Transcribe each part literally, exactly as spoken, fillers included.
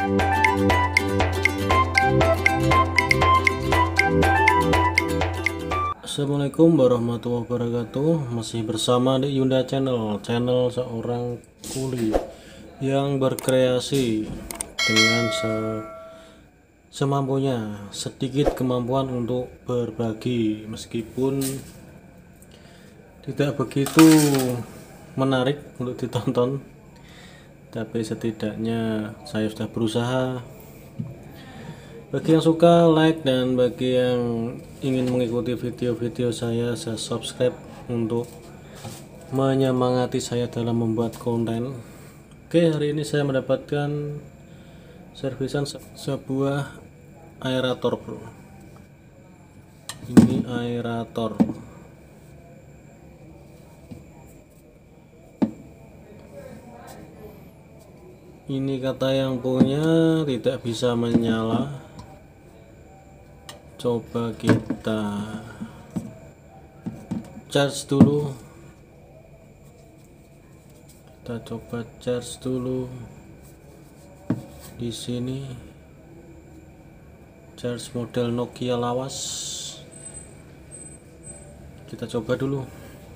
Assalamualaikum warahmatullahi wabarakatuh. Masih bersama di Yunda Channel, channel seorang kuli yang berkreasi dengan se semampunya, sedikit kemampuan untuk berbagi, meskipun tidak begitu menarik untuk ditonton, tapi setidaknya saya sudah berusaha. Bagi yang suka, like, dan bagi yang ingin mengikuti video-video saya, saya subscribe untuk menyemangati saya dalam membuat konten. Oke, hari ini saya mendapatkan servisan se sebuah aerator, bro. Ini aerator. Ini kata yang punya tidak bisa menyala. Coba kita charge dulu. Kita coba charge dulu di sini. Charge model Nokia lawas. Kita coba dulu.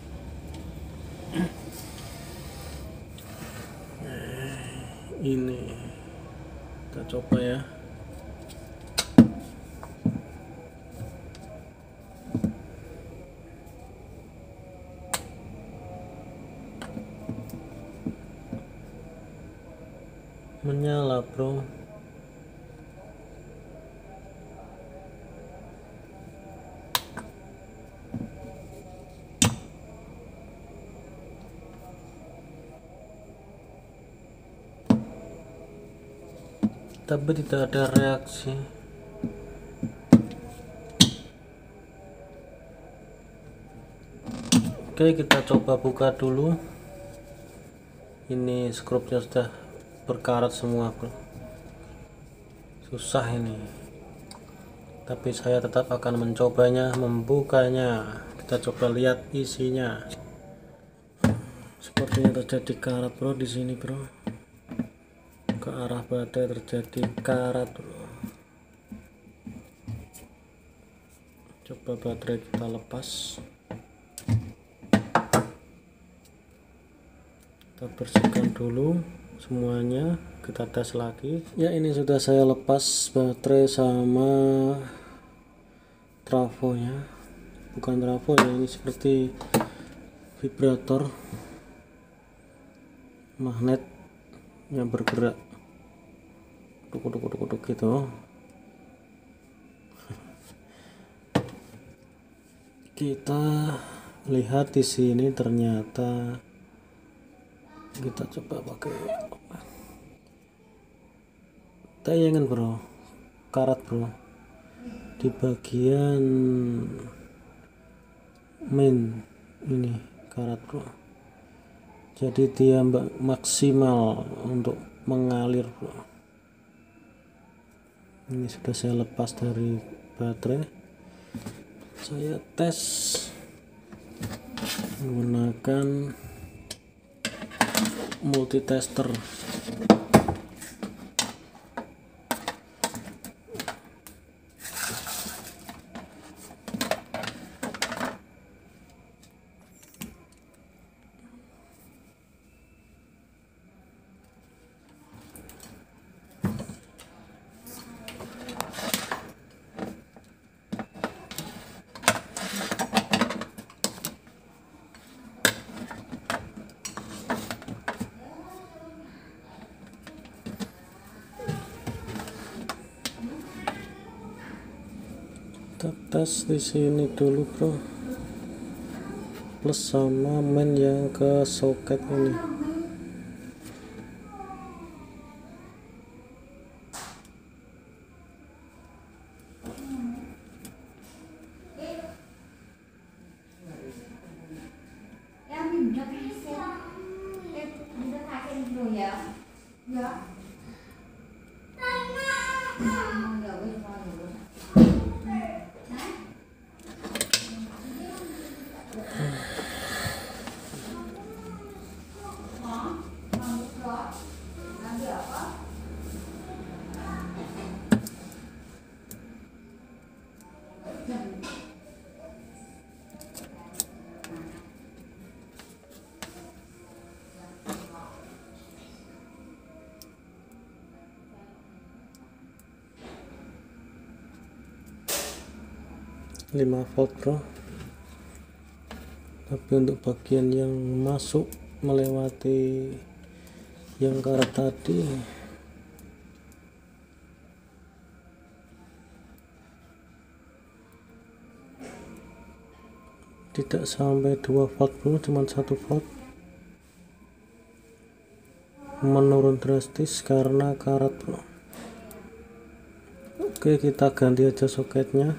Ini kita coba ya. Menyala, bro. Tapi tidak ada reaksi. Oke, kita coba buka dulu. Ini skrupnya sudah berkarat semua, bro. Susah ini, tapi saya tetap akan mencobanya, membukanya. Kita coba lihat isinya. Sepertinya terjadi karat, bro, di sini, bro. Ke arah baterai terjadi karat, bro. Coba baterai kita lepas. Kita bersihkan dulu semuanya, kita tes lagi ya. Ini sudah saya lepas baterai sama trafonya, bukan trafo ya, ini seperti vibrator magnet yang bergerak duk-duk-duk-duk gitu. Kita lihat di sini, ternyata kita coba pakai tayangan, bro. Karat, bro, di bagian main ini karat, bro. Jadi dia maksimal untuk mengalir, bro. Ini sudah saya lepas dari baterai. Saya tes menggunakan multitester. Kita tes di sini dulu, bro, plus sama main yang ke soket ini. lima volt bro, tapi untuk bagian yang masuk melewati yang karet tadi tidak sampai dua volt bro, cuma satu volt, menurun drastis karena karet bro. Oke, kita ganti aja soketnya.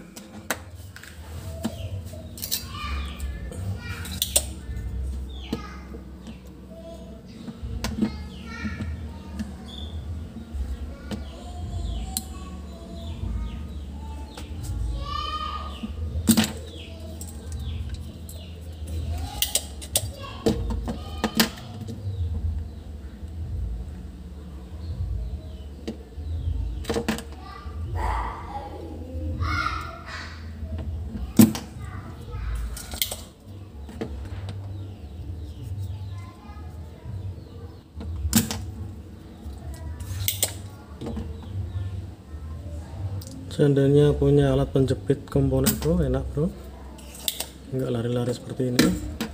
Seandainya punya alat penjepit komponen bro, enak bro, nggak lari-lari seperti ini.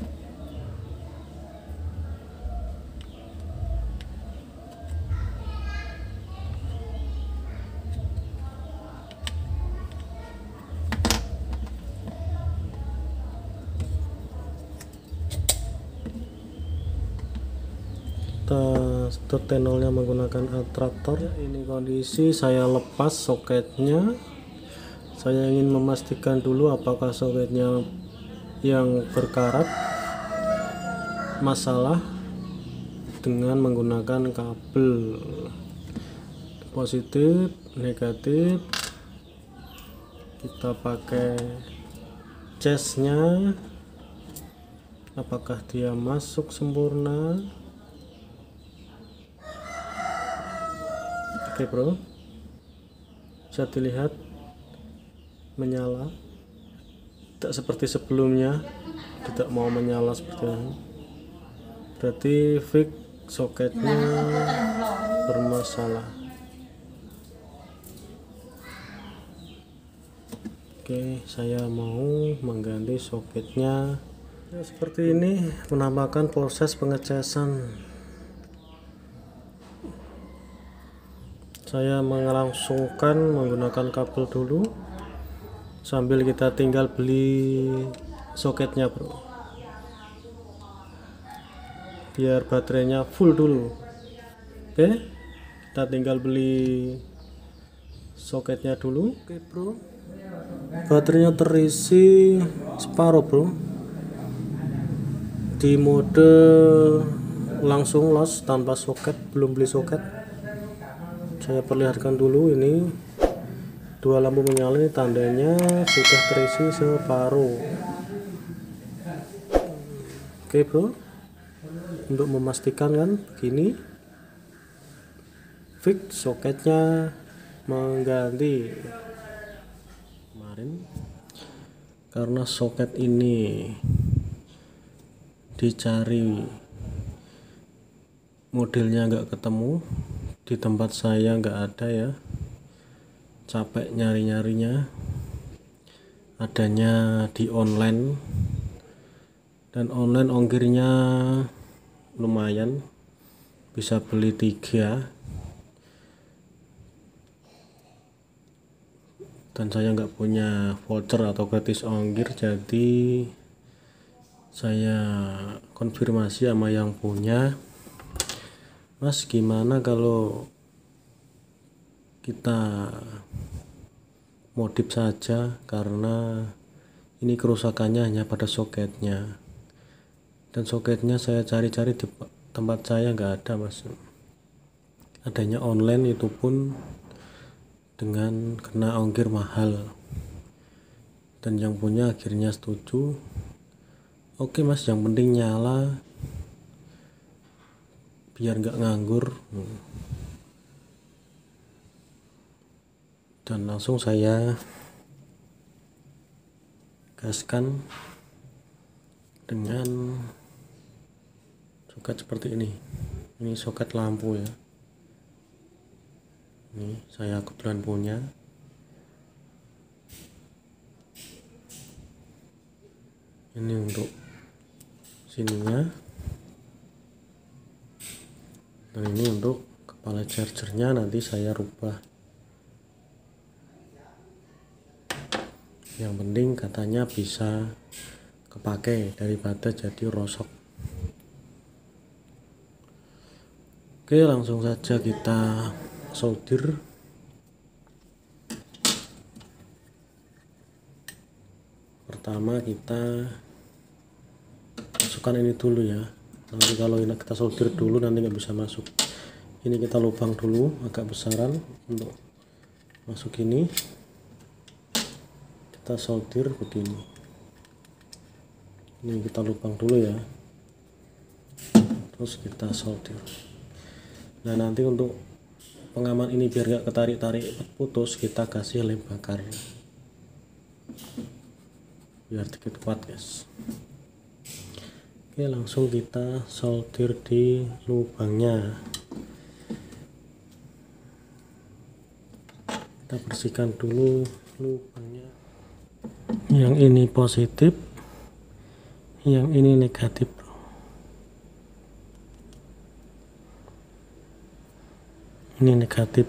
Kita setor tenolnya menggunakan atraktor. Ini kondisi saya lepas soketnya. Saya ingin memastikan dulu apakah soketnya yang berkarat masalah dengan menggunakan kabel positif, negatif. Kita pakai casnya, apakah dia masuk sempurna. Oke bro, bisa dilihat menyala, tidak seperti sebelumnya, tidak mau menyala seperti ini. Berarti fix soketnya bermasalah. Oke, saya mau mengganti soketnya. Ya, seperti ini penampakan proses pengecasan. Saya melangsungkan menggunakan kabel dulu sambil kita tinggal beli soketnya bro, biar baterainya full dulu. Oke, kita tinggal beli soketnya dulu. Oke bro, baterainya terisi separuh bro, di mode langsung los tanpa soket, belum beli soket. Saya perlihatkan dulu, ini dua lampu menyala, ini tandanya sudah terisi separuh. Oke bro, untuk memastikan kan begini, fix soketnya mengganti. Kemarin karena soket ini dicari modelnya nggak ketemu, di tempat saya nggak ada ya, capek nyari-nyarinya, adanya di online, dan online ongkirnya lumayan, bisa beli tiga, dan saya nggak punya voucher atau gratis ongkir, jadi saya konfirmasi sama yang punya, Mas gimana kalau kita modif saja, karena ini kerusakannya hanya pada soketnya, dan soketnya saya cari-cari di tempat saya nggak ada mas, adanya online itu pun dengan kena ongkir mahal, dan yang punya akhirnya setuju. Oke mas, yang penting nyala biar nggak nganggur. Dan langsung saya gaskan dengan soket seperti ini. Ini soket lampu ya, ini saya kebetulan punya. Ini untuk sininya, dan ini untuk kepala chargernya nanti saya rubah. Yang penting katanya bisa kepake daripada jadi rosok. Oke, langsung saja kita solder. Pertama kita masukkan ini dulu ya, nanti kalau ini kita solder dulu nanti nggak bisa masuk. Ini kita lubang dulu agak besaran untuk masuk ini, kita solder begini. Ini kita lubang dulu ya, terus kita solder. Nah nanti untuk pengaman ini biar nggak ketarik-tarik putus, kita kasih lem bakar biar dikit kuat guys. Oke, langsung kita solder di lubangnya. Kita bersihkan dulu lubangnya. Yang ini positif, yang ini negatif. Ini negatif.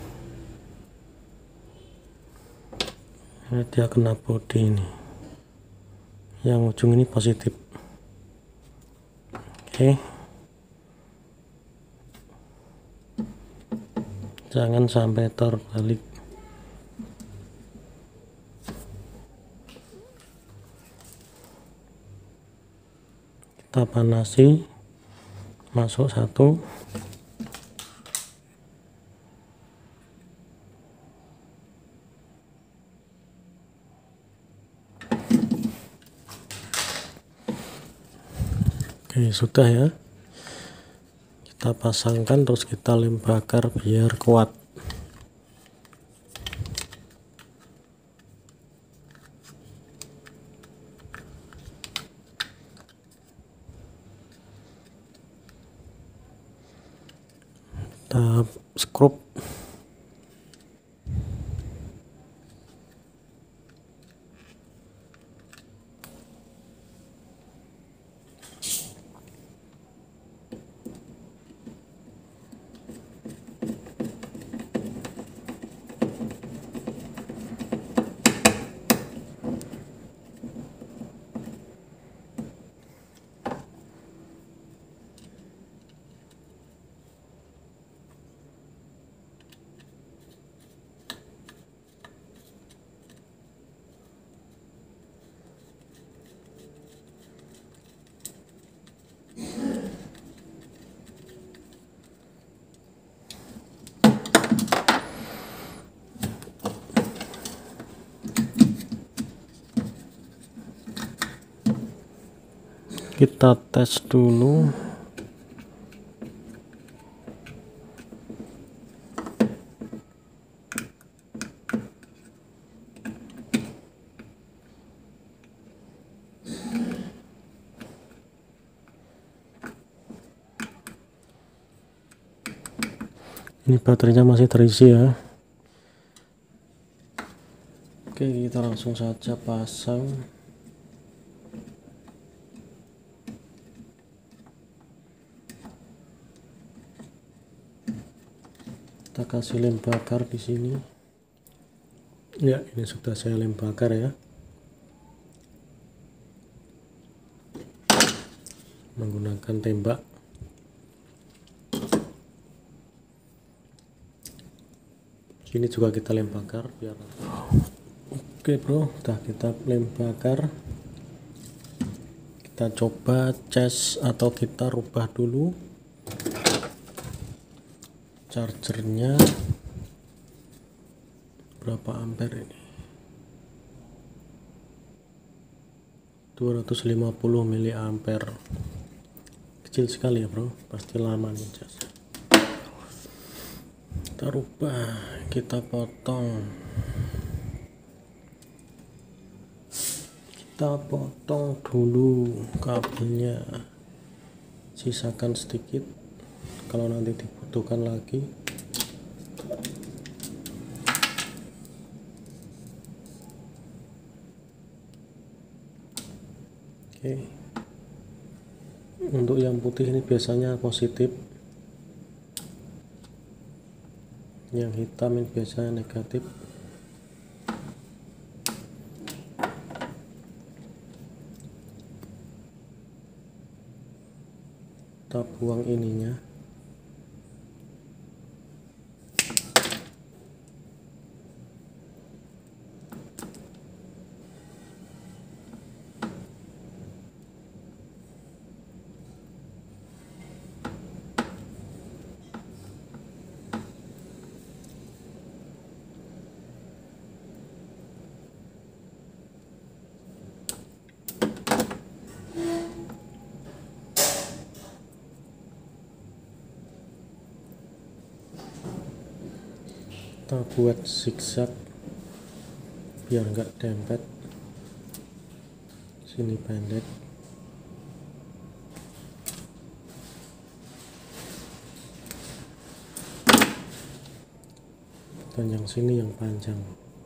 Ini dia kena bodi ini. Yang ujung ini positif. Oke, jangan sampai terbalik. Kita panasi, masuk satu, oke sudah ya, kita pasangkan terus kita lem bakar biar kuat. Kita skrup. Kita tes dulu. Ini baterainya masih terisi ya. Oke, kita langsung saja pasang. Kita kasih lem bakar di sini. Ya, ini sudah saya lem bakar ya. Menggunakan tembak. Ini juga kita lem bakar biar. Oke bro, udah kita lem bakar. Kita coba cas atau kita rubah dulu chargernya berapa ampere ini, dua ratus lima puluh miliampere, kecil sekali ya bro, pasti lama nih cas. Kita rubah, kita potong, kita potong dulu kabelnya, sisakan sedikit kalau nanti dibutuhkan lagi. Oke, untuk yang putih ini biasanya positif, yang hitam ini biasanya negatif. Kita buang ininya. Kita buat zigzag biar enggak dempet, sini pendek, dan yang sini yang panjang.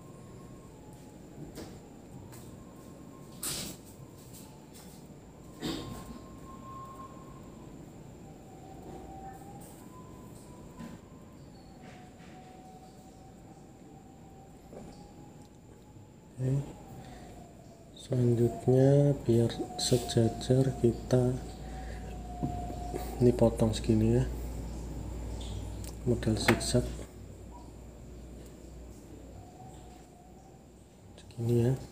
Oke. Selanjutnya biar sejajar kita ini potong segini ya, model zigzag segini ya.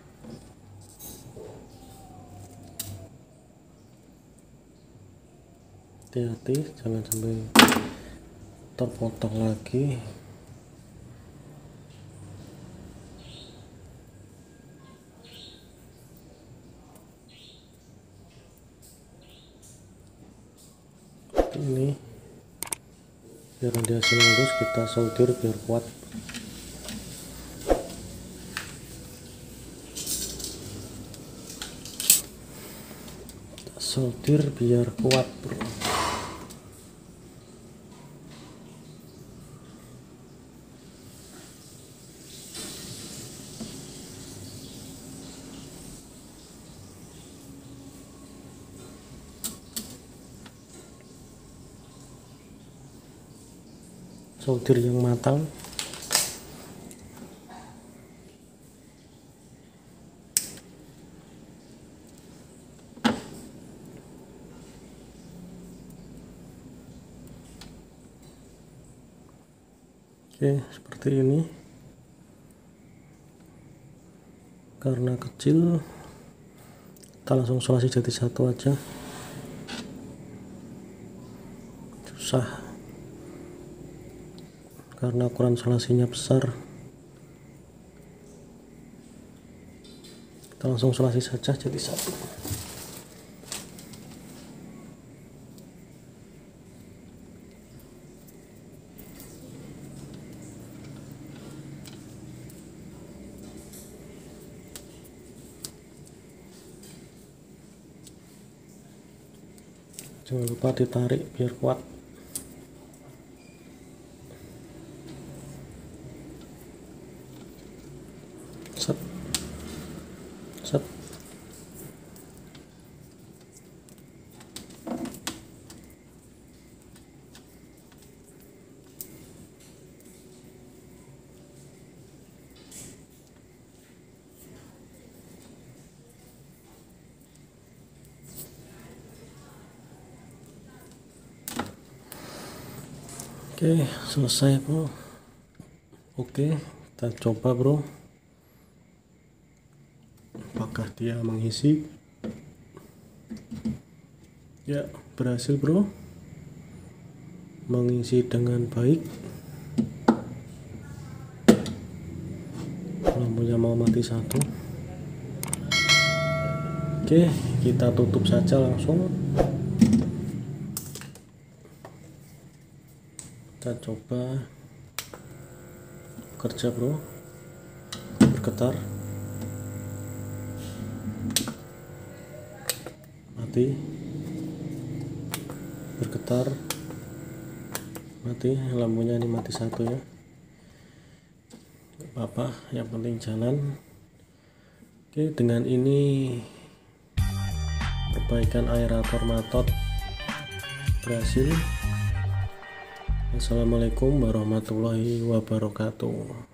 Hati-hati jangan sampai terpotong lagi. Ini biar nanti hasil lurus, kita solder biar kuat. Kita solder biar kuat, bro. Solder yang matang. Oke, seperti ini. Karena kecil, kita langsung solasi jadi satu aja. Susah karena ukuran solasinya besar. Kita langsung solasi saja jadi satu. Jangan lupa ditarik biar kuat. Set, set. Oke, selesai bro. Oke, kita coba bro, apakah dia mengisi. Ya, berhasil bro, mengisi dengan baik. Lampunya mau mati satu. Oke, kita tutup saja langsung. Kita coba kerja bro, bergetar, mati, bergetar, mati. Lampunya ini mati satu ya, gak apa-apa, yang penting jalan. Oke, dengan ini perbaikan aerator matot berhasil. Assalamualaikum warahmatullahi wabarakatuh.